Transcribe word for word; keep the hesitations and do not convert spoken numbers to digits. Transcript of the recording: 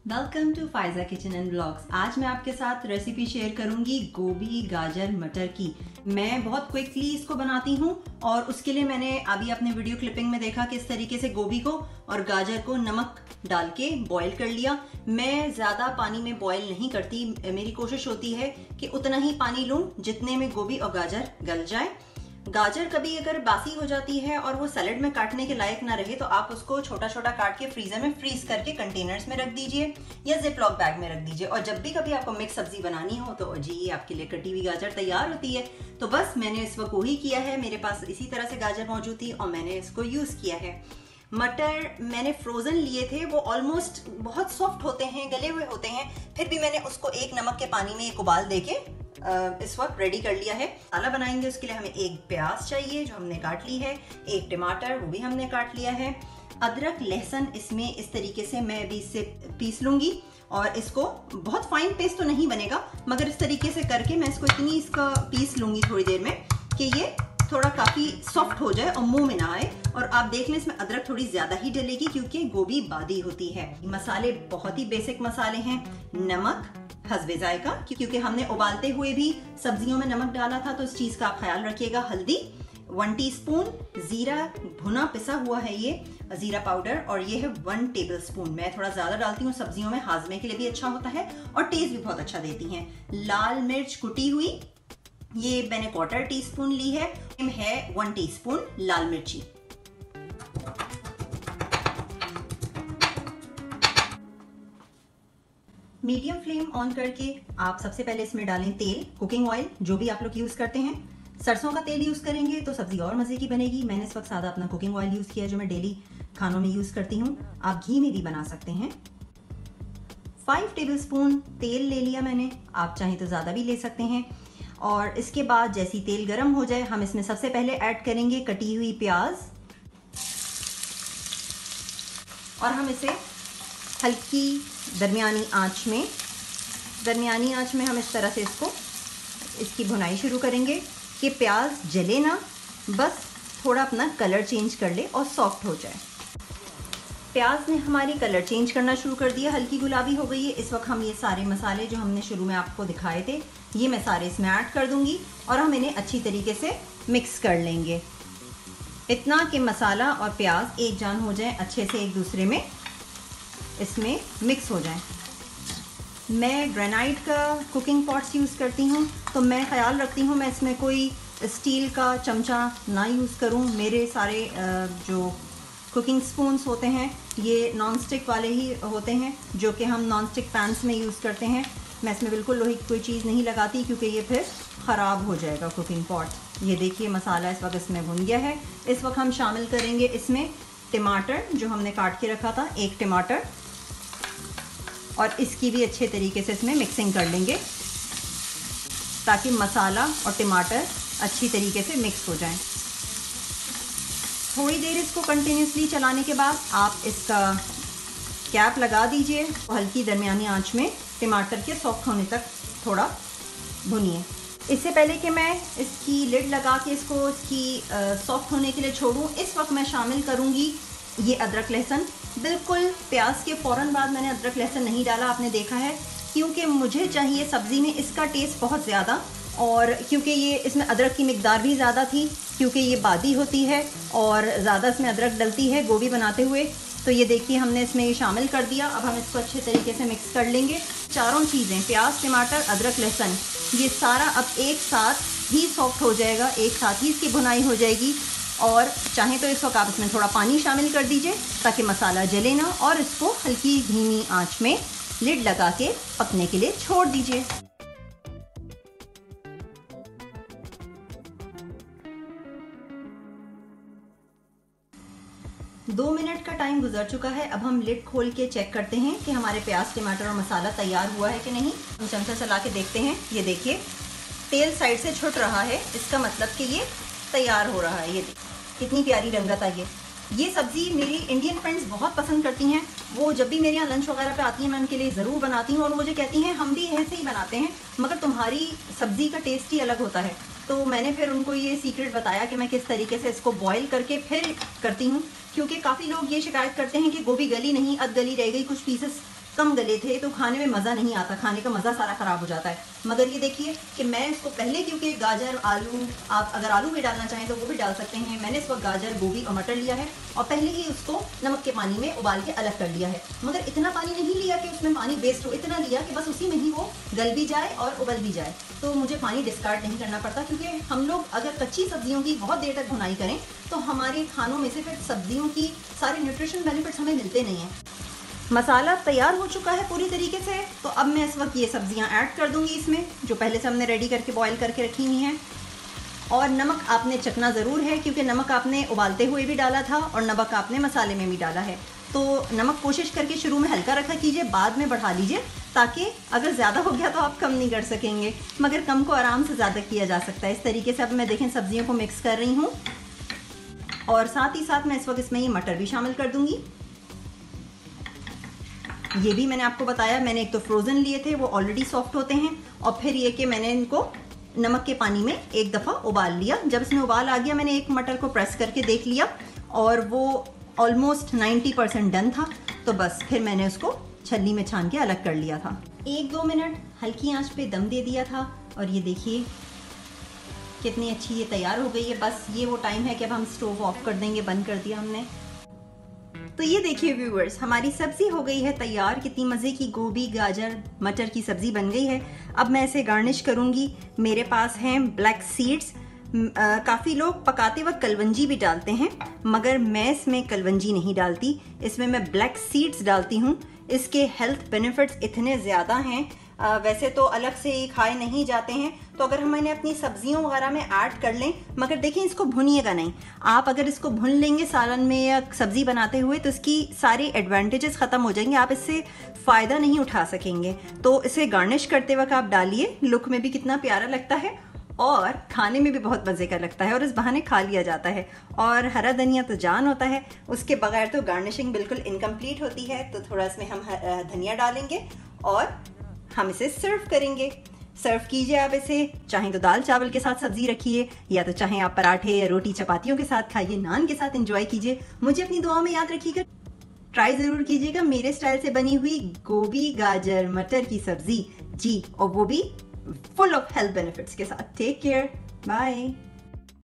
Welcome to Faiza kitchen and blogs. आज मैं आपके साथ रेसिपी शेयर करूंगी गोभी गाजर मटर की। मैं बहुत क्विकली इसको बनाती हूं और उसके लिए मैंने अभी अपने वीडियो क्लिपिंग में देखा कि इस तरीके से गोभी को और गाजर को नमक डाल के बॉईल कर लिया। मैं ज़्यादा पानी में बॉईल नहीं करती, मेरी कोशिश होती है कि उतना ही पानी लूँ जितने में गोभी और गाजर गल जाए। गाजर कभी अगर बासी हो जाती है और वो सैलेड में काटने के लायक ना रहे तो आप उसको छोटा छोटा काट के फ्रीजर में फ्रीज करके कंटेनर्स में रख दीजिए या जिपलॉक बैग में रख दीजिए। और जब भी कभी आपको मिक्स सब्जी बनानी हो तो जी आपके लिए कटी हुई गाजर तैयार होती है। तो बस मैंने इस वक्त वही किया है, मेरे पास इसी तरह से गाजर मौजूद थी और मैंने इसको यूज किया है। मटर मैंने फ्रोजन लिए थे, वो ऑलमोस्ट बहुत सॉफ्ट होते हैं, गले हुए होते हैं, फिर भी मैंने उसको एक नमक के पानी में एक उबाल देके इस वक्त रेडी कर लिया है। मसाला बनाएंगे उसके लिए हमें एक प्याज चाहिए जो हमने काट ली है, एक टमाटर वो भी हमने काट लिया है, अदरक लहसुन इसमें इस तरीके से मैं अभी इससे पीस लूंगी और इसको बहुत फाइन पेस्ट तो नहीं बनेगा मगर इस तरीके से करके मैं इसको इतनी इसका पीस लूंगी थोड़ी देर में कि ये थोड़ा काफी सॉफ्ट हो जाए और मुंह में ना आए। और आप देख लें इसमें अदरक थोड़ी ज्यादा ही डलेगी क्योंकि गोभी बादी होती है। मसाले बहुत ही बेसिक मसाले हैं। नमक हस्बे जायका, क्योंकि हमने उबालते हुए भी सब्जियों में नमक डाला था तो इस चीज का आप ख्याल रखिएगा। हल्दी वन टीस्पून, जीरा भुना पिसा हुआ है ये जीरा पाउडर, और ये है वन टेबलस्पून। मैं थोड़ा ज्यादा डालती हूँ, सब्जियों में हाजमे के लिए भी अच्छा होता है और टेस्ट भी बहुत अच्छा देती हैं। लाल मिर्च कुटी हुई ये मैंने क्वार्टर टी स्पून ली है, है वन टीस्पून लाल मिर्ची। मीडियम फ्लेम ऑन करके आप सबसे पहले इसमें डालें तेल, कुकिंग ऑयल जो भी आप लोग यूज करते हैं। सरसों का तेल यूज करेंगे तो सब्जी और मजे की बनेगी। मैंने इस वक्त सादा अपना कुकिंग ऑयल यूज किया जो मैं डेली खानों में यूज करती हूँ। आप घी में भी बना सकते हैं। फाइव टेबलस्पून तेल ले लिया मैंने, आप चाहें तो ज्यादा भी ले सकते हैं। और इसके बाद जैसी तेल गर्म हो जाए हम इसमें सबसे पहले ऐड करेंगे कटी हुई प्याज और हम इसे हल्की दरमियानी आंच में दरमियानी आंच में हम इस तरह से इसको इसकी भुनाई शुरू करेंगे कि प्याज जले ना, बस थोड़ा अपना कलर चेंज कर ले और सॉफ्ट हो जाए। प्याज ने हमारी कलर चेंज करना शुरू कर दिया, हल्की गुलाबी हो गई है। इस वक्त हम ये सारे मसाले जो हमने शुरू में आपको दिखाए थे ये मैं सारे इसमें ऐड कर दूंगी और हम इन्हें अच्छी तरीके से मिक्स कर लेंगे, इतना कि मसाला और प्याज एक जान हो जाए, अच्छे से एक दूसरे में इसमें मिक्स हो जाए। मैं ग्रेनाइट का कुकिंग पॉट्स यूज़ करती हूँ तो मैं ख्याल रखती हूँ मैं इसमें कोई स्टील का चमचा ना यूज़ करूँ। मेरे सारे जो कुकिंग स्पून्स होते हैं ये नॉन स्टिक वाले ही होते हैं जो कि हम नॉन स्टिक पैन्स में यूज़ करते हैं। मैं इसमें बिल्कुल लोहे की कोई चीज़ नहीं लगाती क्योंकि ये फिर ख़राब हो जाएगा कुकिंग पॉट। ये देखिए मसाला इस वक्त इसमें भुन गया है। इस वक्त हम शामिल करेंगे इसमें टमाटर जो हमने काट के रखा था, एक टमाटर, और इसकी भी अच्छे तरीके से इसमें मिक्सिंग कर लेंगे ताकि मसाला और टमाटर अच्छी तरीके से मिक्स हो जाएं। थोड़ी देर इसको कंटिन्यूसली चलाने के बाद आप इसका कैप लगा दीजिए और हल्की दरमियानी आंच में टमाटर के सॉफ्ट होने तक थोड़ा भुनिए। इससे पहले कि मैं इसकी लिड लगा के इसको इसकी सॉफ्ट होने के लिए छोड़ूं, इस वक्त मैं शामिल करूंगी ये अदरक लहसुन। बिल्कुल प्याज के फ़ौरन बाद मैंने अदरक लहसुन नहीं डाला, आपने देखा है, क्योंकि मुझे चाहिए सब्ज़ी में इसका टेस्ट बहुत ज़्यादा, और क्योंकि ये इसमें अदरक की मिकदार भी ज़्यादा थी क्योंकि ये बादी होती है और ज़्यादा इसमें अदरक डलती है गोभी बनाते हुए। तो ये देखिए हमने इसमें ये शामिल कर दिया। अब हम इसको अच्छे तरीके से मिक्स कर लेंगे। चारों चीज़ें प्याज टमाटर अदरक लहसुन ये सारा अब एक साथ ही सॉफ्ट हो जाएगा, एक साथ ही इसकी भुनाई हो जाएगी। और चाहें तो इस वक्त आप इसमें थोड़ा पानी शामिल कर दीजिए ताकि मसाला जले ना, और इसको हल्की धीमी आंच में लिड लगा के पकने के लिए छोड़ दीजिए। दो मिनट का टाइम गुजर चुका है। अब हम लिड खोल के चेक करते हैं कि हमारे प्याज टमाटर और मसाला तैयार हुआ है कि नहीं। हम चमचा चला के देखते हैं। ये देखिए तेल साइड से छुट रहा है, इसका मतलब कि ये तैयार हो रहा है। ये कितनी प्यारी रंगत आई है। ये सब्ज़ी मेरी इंडियन फ्रेंड्स बहुत पसंद करती हैं। वो जब भी मेरे यहाँ लंच वगैरह पे आती हैं मैं उनके लिए ज़रूर बनाती हूँ और मुझे कहती हैं हम भी ऐसे ही बनाते हैं मगर तुम्हारी सब्ज़ी का टेस्ट ही अलग होता है। तो मैंने फिर उनको ये सीक्रेट बताया कि मैं किस तरीके से इसको बॉईल करके फिर करती हूँ, क्योंकि काफ़ी लोग ये शिकायत करते हैं कि गोभी गली नहीं, अध गली रह गई, कुछ पीसेस कम गले थे तो खाने में मज़ा नहीं आता, खाने का मज़ा सारा ख़राब हो जाता है। मगर ये देखिए कि मैं इसको पहले, क्योंकि गाजर, आलू, आप अगर आलू भी डालना चाहें तो वो भी डाल सकते हैं, मैंने इस वक्त गाजर, गोभी और मटर लिया है और पहले ही उसको नमक के पानी में उबाल के अलग कर लिया है। मगर इतना पानी नहीं लिया कि उसमें पानी वेस्ट हो, इतना लिया कि बस उसी में ही वो गल भी जाए और उबल भी जाए, तो मुझे पानी डिस्कार्ड नहीं करना पड़ता। क्योंकि हम लोग अगर कच्ची सब्जियों की बहुत देर तक भुनाई करें तो हमारे खानों में से फिर सब्जियों की सारे न्यूट्रिशन बेनिफिट्स हमें मिलते नहीं हैं। मसाला तैयार हो चुका है पूरी तरीके से, तो अब मैं इस वक्त ये सब्जियां ऐड कर दूंगी इसमें, जो पहले से हमने रेडी करके बॉईल करके रखी हुई हैं। और नमक आपने चखना ज़रूर है, क्योंकि नमक आपने उबालते हुए भी डाला था और नमक आपने मसाले में भी डाला है। तो नमक कोशिश करके शुरू में हल्का रखा कीजिए, बाद में बढ़ा लीजिए, ताकि अगर ज़्यादा हो गया तो आप कम नहीं कर सकेंगे, मगर कम को आराम से ज़्यादा किया जा सकता है। इस तरीके से अब मैं देखें सब्जियों को मिक्स कर रही हूँ और साथ ही साथ मैं इस वक्त इसमें ये मटर भी शामिल कर दूंगी। ये भी मैंने आपको बताया, मैंने एक तो फ्रोज़न लिए थे, वो ऑलरेडी सॉफ्ट होते हैं, और फिर ये कि मैंने इनको नमक के पानी में एक दफ़ा उबाल लिया। जब इसमें उबाल आ गया, मैंने एक मटर को प्रेस करके देख लिया और वो ऑलमोस्ट नब्बे परसेंट डन था, तो बस फिर मैंने उसको छलनी में छान के अलग कर लिया था। एक दो मिनट हल्की आंच पे दम दे दिया था और ये देखिए कितनी अच्छी ये तैयार हो गई है। बस ये वो टाइम है कि अब हम स्टोव ऑफ कर देंगे, बंद कर दिया हमने। तो ये देखिए व्यूअर्स, हमारी सब्जी हो गई है तैयार। कितनी मज़े की गोभी, गाजर, मटर की सब्जी बन गई है। अब मैं इसे गार्निश करूँगी। मेरे पास हैं ब्लैक सीड्स। काफ़ी लोग पकाते वक्त कलवंजी भी डालते हैं, मगर मैं इसमें कलवंजी नहीं डालती, इसमें मैं ब्लैक सीड्स डालती हूँ। इसके हेल्थ बेनिफिट्स इतने ज़्यादा हैं, आ, वैसे तो अलग से ही खाए नहीं जाते हैं, तो अगर हम इन्हें अपनी सब्जियों वगैरह में ऐड कर लें, मगर देखिए इसको भुनिएगा नहीं। आप अगर इसको भुन लेंगे सालन में या सब्ज़ी बनाते हुए तो इसकी सारे एडवांटेजेस ख़त्म हो जाएंगे, आप इससे फ़ायदा नहीं उठा सकेंगे। तो इसे गार्निश करते वक्त आप डालिए, लुक में भी कितना प्यारा लगता है और खाने में भी बहुत मज़े का लगता है और इस बहाने खा लिया जाता है। और हरा धनिया तो जान होता है, उसके बगैर तो गार्निशिंग बिल्कुल इनकम्प्लीट होती है। तो थोड़ा इसमें हम धनिया डालेंगे और हम इसे सर्व करेंगे। सर्व कीजिए आप इसे, चाहे तो दाल चावल के साथ सब्जी रखिए, या तो चाहे आप पराठे या रोटी चपातियों के साथ खाइए, नान के साथ एंजॉय कीजिए। मुझे अपनी दुआओं में याद रखिएगा, ट्राई ज़रूर कीजिएगा मेरे स्टाइल से बनी हुई गोभी, गाजर, मटर की सब्जी जी, और वो भी फुल ऑफ हेल्थ बेनिफिट्स के साथ। Take care, bye.